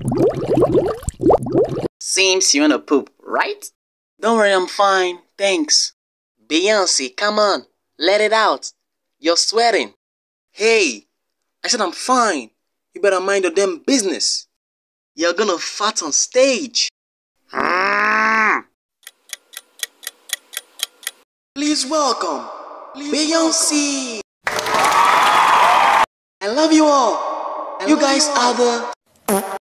Seems you wanna poop, right? Don't worry, I'm fine, thanks. Beyonce, come on, let it out. You're sweating. Hey, I said I'm fine. You better mind your damn business. You're gonna fart on stage. Please welcome Beyonce. I love you all. You guys are the